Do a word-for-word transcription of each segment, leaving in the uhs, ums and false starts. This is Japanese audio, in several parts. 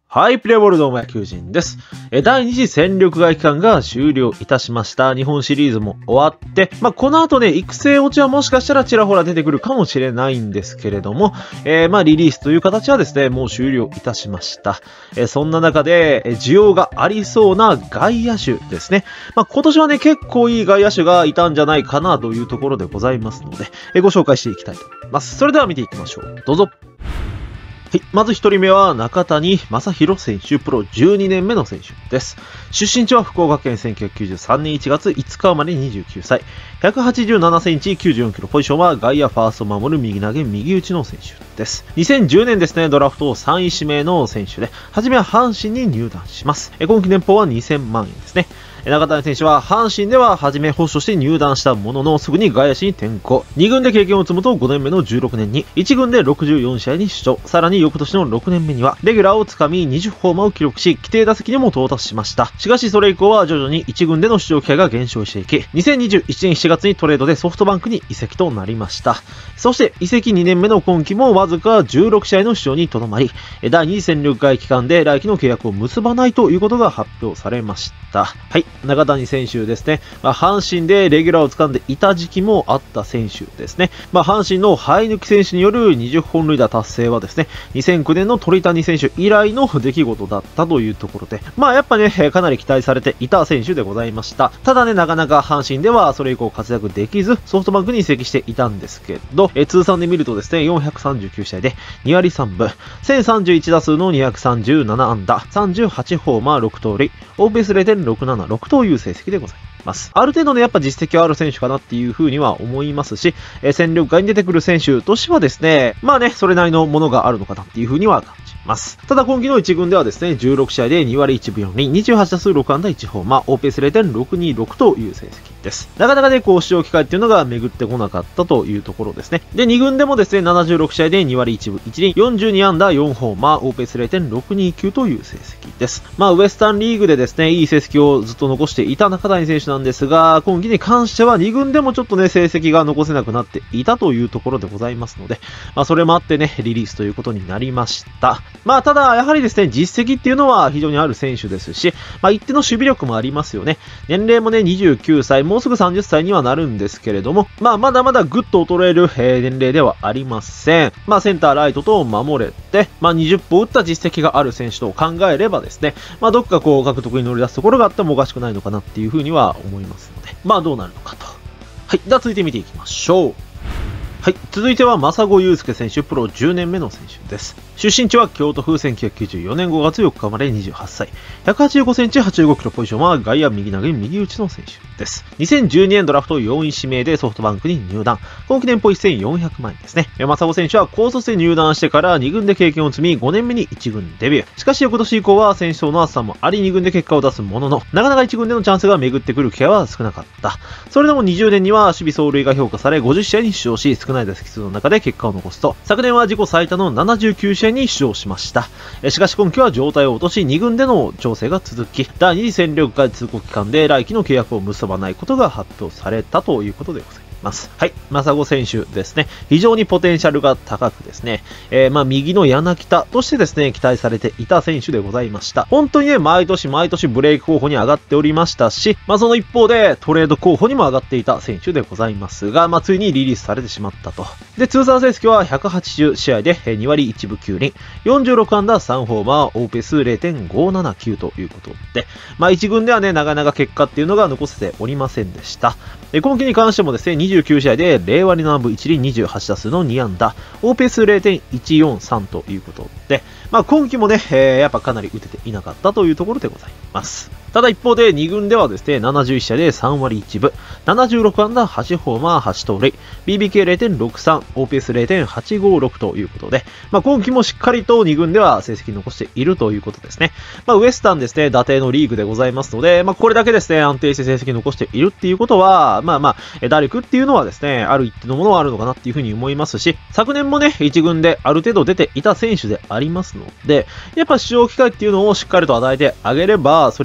はい、プレイボールド野球人です。えだいに次戦力外期間が終了いたしました。日本シリーズも終わって、まあ、この後ね、育成落ちはもしかしたらちらほら出てくるかもしれないんですけれども、えー、まあ、リリースという形はですね、もう終了いたしました。えー、そんな中で、え需要がありそうな外野手ですね。まあ、今年はね、結構いい外野手がいたんじゃないかなというところでございますので、えー、ご紹介していきたいと思います。それでは見ていきましょう。どうぞ。はい。まず一人目は中谷正宏選手、プロじゅうにねんめの選手です。出身地は福岡県せんきゅうひゃくきゅうじゅうさんねんいちがついつか生まれにじゅうきゅうさい。ひゃくはちじゅうななセンチ、きゅうじゅうよんキロ。ポジションは外野ファーストを守る右投げ右打ちの選手です。にせんじゅうねんですね、ドラフトさんい指名の選手で、はじめは阪神に入団します。今季年俸はにせんまんえんですね。中谷選手は阪神では初め捕手として入団したもののすぐに外野手に転向。に軍で経験を積むとごねんめのじゅうろくねんにいち軍でろくじゅうよん試合に出場。さらに翌年のろくねんめにはレギュラーをつかみにじゅうホーマーを記録し規定打席にも到達しました。しかしそれ以降は徐々にいち軍での出場機会が減少していき、にせんにじゅういちねんしちがつにトレードでソフトバンクに移籍となりました。そして移籍にねんめの今季もわずかじゅうろく試合の出場にとどまり、だいに次戦力外期間で来季の契約を結ばないということが発表されました。はい、中谷選手ですね。まあ、阪神でレギュラーを掴んでいた時期もあった選手ですね。まあ、阪神の生え抜き選手によるにじゅっぽん塁打達成はですね、にせんきゅうねんの鳥谷選手以来の出来事だったというところで、まあやっぱね、かなり期待されていた選手でございました。ただね、なかなか阪神ではそれ以降活躍できず、ソフトバンクに移籍していたんですけど、え通算で見るとですね、よんひゃくさんじゅうきゅう試合でにわりさんぶ、せんさんじゅういち打数のにひゃくさんじゅうなな安打、さんじゅうはちホーマーろく盗塁、オーベース れいてんろくななろく という成績でございます。ある程度ね、やっぱ実績はある選手かなっていう風には思いますし、えー、戦力外に出てくる選手としてはですね、まあね、それなりのものがあるのかなっていう風には感じます。ただ今季のいち軍ではですね、じゅうろく試合でにわりいちぶよん厘、にじゅうはち打数ろく安打いちホーマー、オーペース れいてんろくにろく という成績です。なかなかね、こう、出場機会っていうのが巡ってこなかったというところですね。で、に軍でもですね、ななじゅうろく試合でにわりいちぶいち厘、よんじゅうに安打よんホーマー、オーペース れいてんろくにきゅう という成績です。まあ、ウエスタンリーグでですね、いい成績をずっと残していた中谷選手なんですが、今季に関してはに軍でもちょっとね、成績が残せなくなっていたというところでございますので、まあ、それもあってね、リリースということになりました。まあ、ただ、やはりですね、実績っていうのは非常にある選手ですし、まあ、一定の守備力もありますよね。年齢もね、にじゅうきゅうさい、もうすぐさんじゅっさいにはなるんですけれども、まあ、まだまだぐっと衰える、えー、年齢ではありません。まあ、センター、ライトと守れて、まあ、にじゅっぽん打った実績がある選手と考えればですね、まあ、どっかこう、獲得に乗り出すところがあってもおかしくないのかなっていうふうには思いますので、まあ、どうなるのかと。はい。では続いて見ていきましょう。はい。続いては、真砂祐介選手、プロじゅうねんめの選手です。出身地は京都府せんきゅうひゃくきゅうじゅうよねんごがつよっか生まれにじゅうはっさい。ひゃくはちじゅうごセンチ、はちじゅうごキロ。ポジションは外野右投げ右打ちの選手です。にせんじゅうにねんドラフトよんい指名でソフトバンクに入団。今季年俸せんよんひゃくまんえんですね。真砂選手は高卒で入団してからに軍で経験を積み、ごねんめにいち軍デビュー。しかし翌年以降は選手層の厚さもありに軍で結果を出すものの、なかなかいち軍でのチャンスが巡ってくる機会は少なかった。それでもにじゅうねんには守備走塁が評価されごじゅっ試合に出場し、少ない打席数の中で結果を残すと、昨年は自己最多のななじゅうきゅう試合に出場しました。しかし今季は状態を落としに軍での調整が続き、だいに次戦力外通告期間で来季の契約を結ばないことが発表されたということでございます。ます。はい。真砂選手ですね。非常にポテンシャルが高くですね。えー、まあ、右の柳田としてですね、期待されていた選手でございました。本当にね、毎年毎年ブレイク候補に上がっておりましたし、まあ、その一方でトレード候補にも上がっていた選手でございますが、まあ、ついにリリースされてしまったと。で、通算成績はひゃくはちじゅう試合でにわりいちぶきゅう厘、よんじゅうろく安打さんホーマー、オーペース れいてんごななきゅう ということで、まあ、いち軍ではね、なかなか結果っていうのが残せておりませんでした。で、今季に関してもですね、にじゅうきゅう試合でれいわりななぶいち厘にじゅうはち打数のに安打、オーペース れいてんいちよんさん ということで、まあ今季もね、えー、やっぱかなり打てていなかったというところでございます。ただ一方でに軍ではですね、ななじゅういち試合でさんわりいちぶ、ななじゅうろく安打はちホーマーはち盗塁、ビービーケーれいてんろくさん、オーペース れいてんはちごろく ということで、まあ今季もしっかりとに軍では成績残しているということですね。まあウエスタンですね、打点のリーグでございますので、まあこれだけですね、安定して成績残しているっていうことは、まあまあ、打力っていうのはですね、ある一定のものはあるのかなっていうふうに思いますし、昨年もね、いち軍である程度出ていた選手でありますので、やっぱ出場機会っていうのをしっかりと与えてあげれば、それなりにや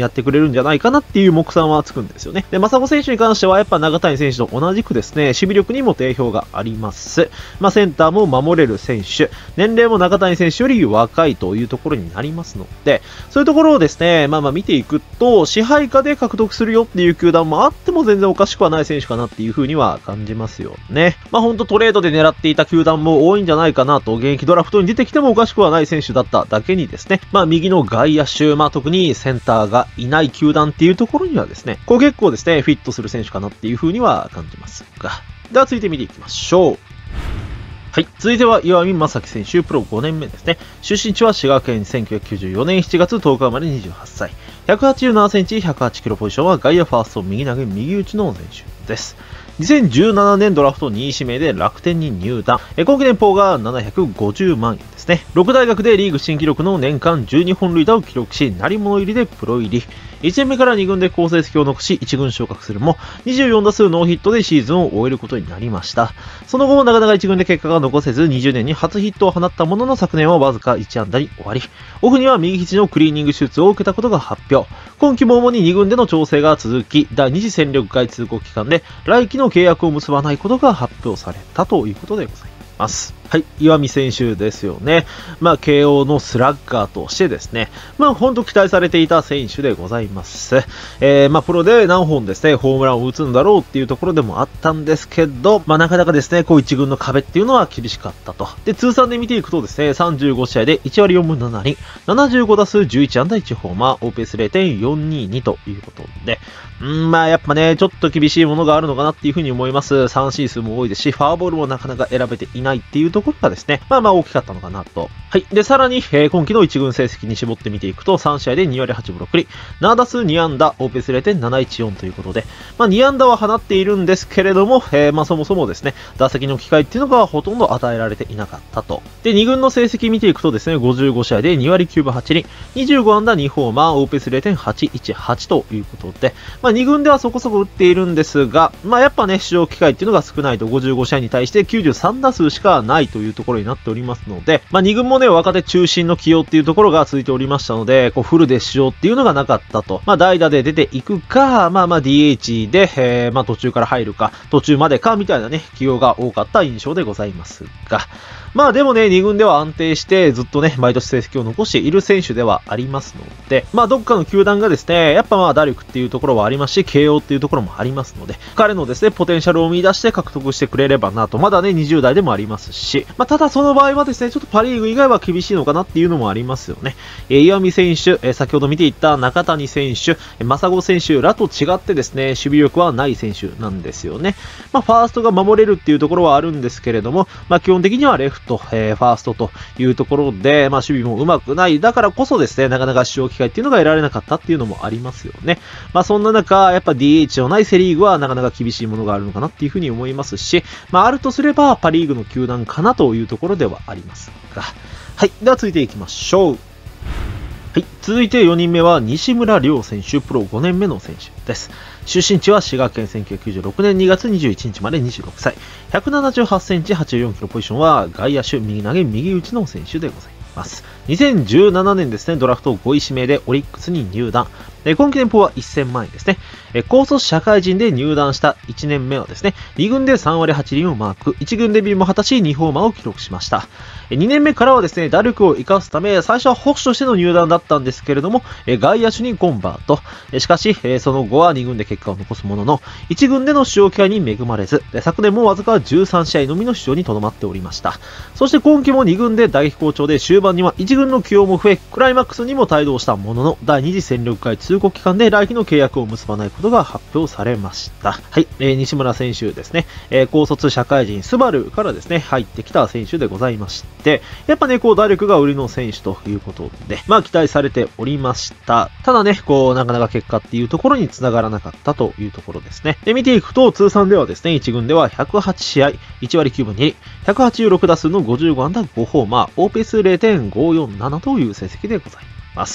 ってくれるんじゃないかなっていう目算はつくんですよね。で、正子選手に関してはやっぱ長谷選手と同じくですね、守備力にも定評があります。まあ、センターも守れる選手、年齢も長谷選手より若いというところになりますので、そういうところをですね、まあまあ見ていくと、支配下で獲得するよっていう球団もあっても全然おかしくはない選手かなっていう風には感じますよね。まあほんとトレードで狙っていた球団も多いんじゃないかなと、現役ドラフトに出てきてもおかしくはない選手だっただけにですね、まあ右の外野手、まあ特にセンターがいない球団っていうところにはですね、こう結構ですね、フィットする選手かなっていう風には感じますが。では続いて見ていきましょう。はい。続いては、岩見正樹選手、プロごねんめですね。出身地は滋賀県せんきゅうひゃくきゅうじゅうよねんしちがつとおか生まれにじゅうはっさい。ひゃくはちじゅうななセンチ、ひゃくはちキロポジションは外野ファースト、右投げ、右打ちの選手です。にせんじゅうななねんドラフトにい指名で楽天に入団。今季年俸がななひゃくごじゅうまんえんですね。ろく大学でリーグ新記録の年間じゅうにほん塁打を記録し、鳴り物入りでプロ入り。いちねんめからに軍で好成績を残しいち軍昇格するも、にじゅうよん打数ノーヒットでシーズンを終えることになりました。その後もなかなかいち軍で結果が残せず、にじゅうねんに初ヒットを放ったものの昨年はわずかいち安打に終わり、オフには右肘のクリーニング手術を受けたことが発表。今季も主にに軍での調整が続き、だいに次戦力外通告期間で来季の契約を結ばないことが発表されたということでございます。はい、岩見選手ですよね。まあ、慶応のスラッガーとしてですね、まあ、ほんと期待されていた選手でございます。えー、まあ、プロで何本ですね、ホームランを打つんだろうっていうところでもあったんですけど、まあ、なかなかですね、こう一軍の壁っていうのは厳しかったと。で、通算で見ていくとですね、さんじゅうご試合でいち割よんぶなな厘、ななじゅうご打数じゅういち安打いちホーマー、オーペース れいてんよんにに ということで、うん、まあ、やっぱね、ちょっと厳しいものがあるのかなっていうふうに思います。三振数も多いですし、ファーボールもなかなか選べていないっていうところがですね、まあまあ大きかったのかなと。はい。で、さらに、えー、今季の一軍成績に絞って見ていくと、さん試合でに割はちぶろく厘、なな打数に安打、オーペース れいてんなないちよん ということで、まあに安打は放っているんですけれども、えー、まあそもそもですね、打席の機会っていうのがほとんど与えられていなかったと。で、に軍の成績見ていくとですね、ごじゅうご試合でに割きゅうぶはち厘、にじゅうご安打にホーマー、オーペース れいてんはちいちはち ということで、まあに軍ではそこそこ打っているんですが、まあやっぱね、出場機会っていうのが少ないとごじゅうご試合に対してきゅうじゅうさん打数しかないというところになっておりますので、まあに軍もね、若手中心の起用っていうところが続いておりましたので、こうフルで出場っていうのがなかったと。まあ代打で出ていくか、まあまあ ディーエイチ で、えー、まあ途中から入るか、途中までかみたいなね、起用が多かった印象でございますが、まあでもね、に軍では安定してずっとね、毎年成績を残している選手ではありますので、まあどっかの球団がですね、やっぱまあ打力っていうところはありますし、慶応っていうところもありますので、彼のですね、ポテンシャルを見出して獲得してくれればなと、まだね、にじゅう代でもありますし、まあただその場合はですね、ちょっとパリーグ以外は厳しいのかなっていうのもありますよね。えー、岩見選手、えー、先ほど見ていった中谷選手、正子選手らと違ってですね、守備力はない選手なんですよね。まあファーストが守れるっていうところはあるんですけれども、まあ基本的にはレフト、えー、ファーストというところで、まあ守備もうまくない。だからこそですね、なかなか出場機会っていうのが得られなかったっていうのもありますよね。まあそんな中、やっぱ ディーエイチ のないセリーグはなかなか厳しいものがあるのかなっていうふうに思いますし、まああるとすればパリーグの球団かなというところではありますが。はい。では続いていきましょう。はい。続いてよにんめは西村亮選手、プロごねんめの選手です。出身地は滋賀県せんきゅうひゃくきゅうじゅうろくねんにがつにじゅういちにちまでにじゅうろくさい。ひゃくななじゅうはちセンチ、はちじゅうよんキロポジションは外野手、右投げ、右打ちの選手でございます。にせんじゅうななねんですね、ドラフトごい指名でオリックスに入団。今季年俸はせんまんえんですね。高卒社会人で入団したいちねんめはですね、に軍でさん割はち厘をマーク、いち軍デビューも果たしにホーマーを記録しました。にねんめからはですね、打力を生かすため、最初は捕手としての入団だったんですけれども、外野手にコンバート。しかし、その後はに軍で結果を残すものの、いち軍での出場機会に恵まれず、昨年もわずかじゅうさん試合のみの出場にとどまっておりました。そして今季もに軍で大好調で、終盤にはいち軍の起用も増え、クライマックスにも帯同したものの、だいに次戦力外通告期間で来季の契約を結ばないことが発表されました。はい、えー、西村選手ですね、えー、高卒社会人スバルからですね、入ってきた選手でございまして、やっぱね、こう打力が売りの選手ということで、まあ期待されておりました。ただね、こう、なかなか結果っていうところに繋がらなかったというところですね。で、見ていくと、通算ではですね、いち軍ではひゃくはち試合、いち割きゅうぶに厘、ひゃくはちじゅうろく打数のごじゅうご安打ごホーマー、オーペース れいてんごよんなな という成績でございます。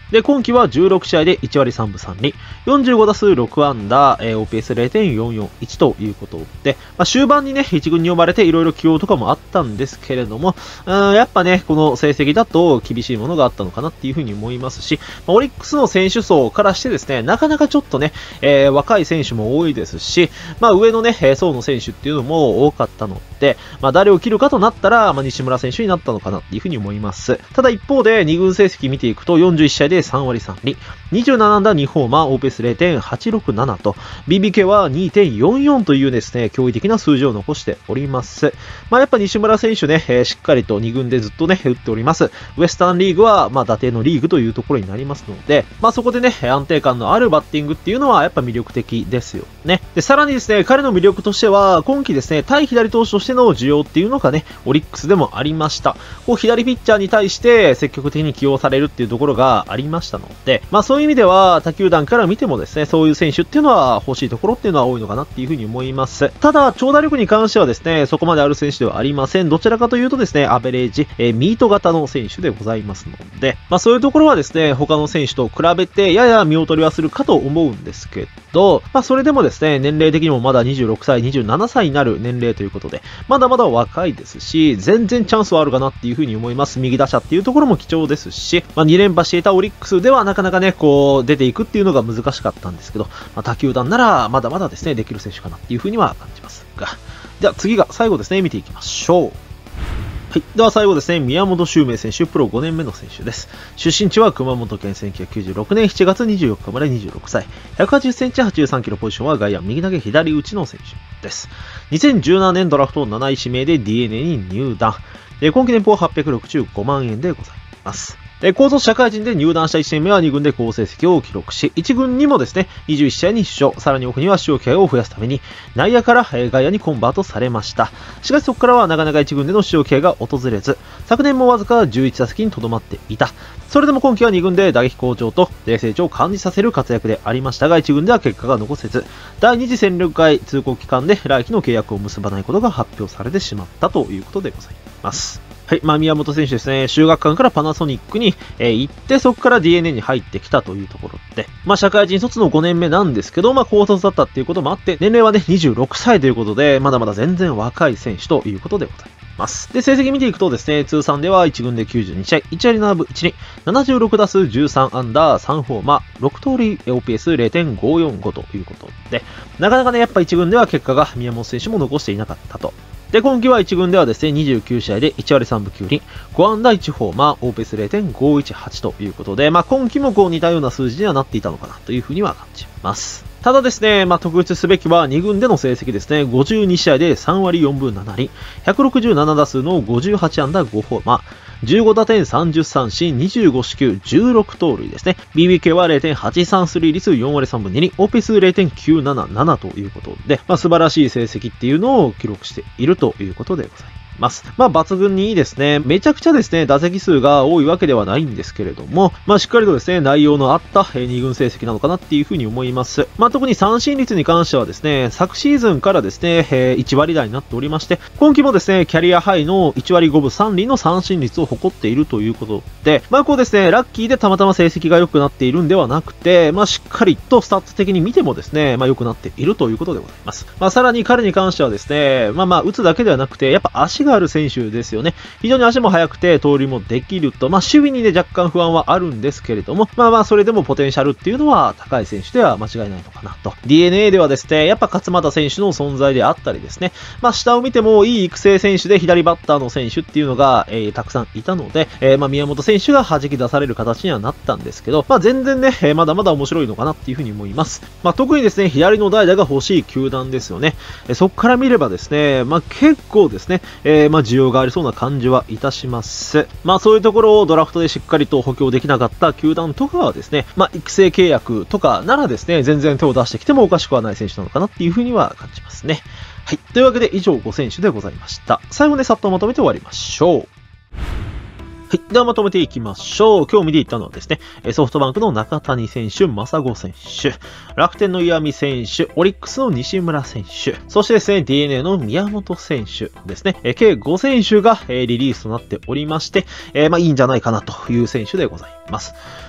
で、今季はじゅうろくしあいでいちわりさんぶさんりん、よんじゅうごだすうろくアンダー、えー、オーピーエスれいてんよんよんいち ということで、まあ、終盤にね、いちぐんに呼ばれていろいろ起用とかもあったんですけれども、うん、やっぱね、この成績だと厳しいものがあったのかなっていうふうに思いますし、まあ、オリックスの選手層からしてですね、なかなかちょっとね、えー、若い選手も多いですし、まあ、上のね、層の選手っていうのも多かったので、まあ、誰を切るかとなったら、まあ、西村選手になったのかなっていうふうに思います。ただ一方で、にぐん成績見ていくと、よんじゅういちしあいでさんわりさんりん、にじゅうななアンダーにホーマー、オーピーエスれいてんはちろくなな と、ビービーケー は にてんよんよん というですね、驚異的な数字を残しております。まあ、やっぱ西村選手ね、えー、しっかりとにぐんでずっとね、打っております。ウエスタンリーグは、まあ、打点のリーグというところになりますので、まあ、そこでね、安定感のあるバッティングっていうのは、やっぱ魅力的ですよね。で、さらにですね、彼の魅力としては、今季ですね、対左投手としての需要っていうのがね、オリックスでもありました。こう、左ピッチャーに対して積極的に起用されるっていうところがありましたので、まあ、そういう意味では、他球団から見てもですね、そういう選手っていうのは欲しいところっていうのは多いのかなっていうふうに思います。ただ、長打力に関してはですね、そこまである選手ではありません。どちらかというとですね、アベレージ、えー、ミート型の選手でございますので、まあ、そういうところはですね、他の選手と比べて、やや見劣りはするかと思うんですけど、まあ、それでもですね、年齢的にもまだにじゅうろくさい、にじゅうななさいになる年齢ということで、まだまだ若いですし、全然チャンスはあるかなっていうふうに思います。右打者っていうところも貴重ですし、まあ、にれんぱしていたオリックスではなかなかね、こう、出ていくっていうのが難しかったんですけど、まあ、他球団ならまだまだですね、できる選手かなっていうふうには感じますが。では次が最後ですね、見ていきましょう。はい。では最後ですね、宮本周明選手、プロごねんめの選手です。出身地は熊本県せんきゅうひゃくきゅうじゅうろくねんしちがつにじゅうよっかまでにじゅうろくさい。ひゃくはちじゅっセンチ、はちじゅうさんキロ、ポジションは外野右投げ左打ちの選手です。にせんじゅうななねんドラフトなない指名で ディーエヌエー に入団。今季年俸はっぴゃくろくじゅうごまんえんでございます。高卒社会人で入団したいちねんめはにぐんで好成績を記録し、いちぐんにもですね、にじゅういちしあいに出場、さらに奥には使用機会を増やすために、内野から外野にコンバートされました。しかしそこからはなかなかいちぐんでの使用機会が訪れず、昨年もわずかじゅういちだせきにとどまっていた。それでも今季はにぐんで打撃好調と成長を感じさせる活躍でありましたが、いちぐんでは結果が残せず、だいに次戦力外通告期間で来季の契約を結ばないことが発表されてしまったということでございます。はい。まあ、宮本選手ですね、修学館からパナソニックに、えー、行って、そこから ディーエヌエー に入ってきたというところで、まあ、社会人卒のごねんめなんですけど、まあ、高卒だったっていうこともあって、年齢はね、にじゅうろくさいということで、まだまだ全然若い選手ということでございます。で、成績見ていくとですね、通算ではいちぐんできゅうじゅうにしあい、いちわりななぶいちりん、ななじゅうろくだすうじゅうさんアンダー、さんホーマー、ろくとおり オーピーエスれいてんごよんご ということで、なかなかね、やっぱいちぐんでは結果が宮本選手も残していなかったと。で、今季はいちぐんではですね、にじゅうきゅうしあいでいちわりさんぶきゅうりん、ごアンダーいちホーマー、オーピーエスれいてんごいちはち ということで、まあ今季もこう似たような数字にはなっていたのかなというふうには感じます。ただですね、まあ特筆すべきはにぐんでの成績ですね、ごじゅうにしあいでさんわりよんぶななりん、ひゃくろくじゅうななだすうのごじゅうはちアンダーごホーマー、じゅうごだてんさんじゅっさんしん、にじゅうごしきゅう、じゅうろくとおるいですね。ビービーケー は れいてんはちさんスリー 率よんわりさんぶにりん、オーピーエスれいてんきゅうなななな ということで、まあ素晴らしい成績っていうのを記録しているということでございます。ます。まあ、抜群にいいですね。めちゃくちゃですね、打席数が多いわけではないんですけれども、まあ、しっかりとですね、内容のあったにぐん成績なのかなっていうふうに思います。まあ、特に三振率に関してはですね、昨シーズンからですね、いちわりだいになっておりまして、今季もですね、キャリアハイのいちわりごぶさんりんの三振率を誇っているということで、まあ、こうですね、ラッキーでたまたま成績が良くなっているんではなくて、まあ、しっかりとスタッツ的に見てもですね、まあ、良くなっているということでございます。まあ、さらに彼に関してはですね、まあまあ、打つだけではなくて、やっぱ足がある選手ですよね。非常に足も速くて盗塁もできると、まあ守備にね若干不安はあるんですけれども、まあまあそれでもポテンシャルっていうのは高い選手では間違いないのかなと。ディーエヌエー ではですね、やっぱ勝俣選手の存在であったりですね、まあ下を見てもいい育成選手で左バッターの選手っていうのが、えー、たくさんいたので、えー、まあ宮本選手が弾き出される形にはなったんですけど、まあ全然ね、えー、まだまだ面白いのかなっていうふうに思います。まあ特にですね、左の代打が欲しい球団ですよね。えー、そこから見ればですね、まあ結構ですね、えー、まあ需要がありそうな感じはいたします。まあそういうところをドラフトでしっかりと補強できなかった球団とかはですね、まあ育成契約とかならですね、全然手を出してきてもおかしくはない選手なのかなっていうふうには感じますね。はい。というわけで以上ごせんしゅでございました。最後にさっとまとめて終わりましょう。はい。ではまとめていきましょう。今日見ていったのはですね、ソフトバンクの中谷選手、真砂選手、楽天の岩見選手、オリックスの西村選手、そしてですね、ディーエヌエー の宮本選手ですね、計ごせんしゅがリリースとなっておりまして、まあいいんじゃないかなという選手でございます。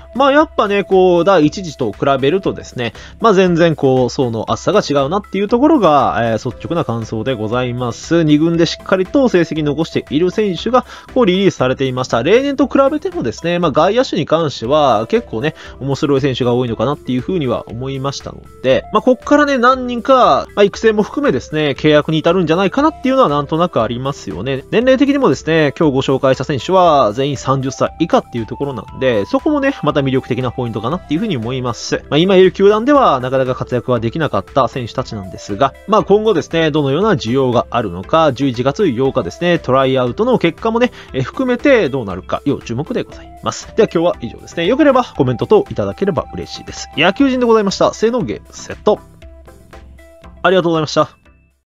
まあやっぱね、こう、第一次と比べるとですね、まあ全然こう、層の厚さが違うなっていうところが、えー、率直な感想でございます。に軍でしっかりと成績残している選手が、こうリリースされていました。例年と比べてもですね、まあ外野手に関しては結構ね、面白い選手が多いのかなっていうふうには思いましたので、まあこっからね、何人か、まあ育成も含めですね、契約に至るんじゃないかなっていうのはなんとなくありますよね。年齢的にもですね、今日ご紹介した選手は全員さんじゅっさい以下っていうところなんで、そこもね、また魅力的なポイントかなっていうふうに思います。まあ今いる球団ではなかなか活躍はできなかった選手たちなんですが、まあ今後ですね、どのような需要があるのか、じゅういちがつようかですね、トライアウトの結果もね、え含めてどうなるか要注目でございます。では今日は以上ですね。よければコメント等いただければ嬉しいです。野球人でございました。性能ゲームセット。ありがとうございました。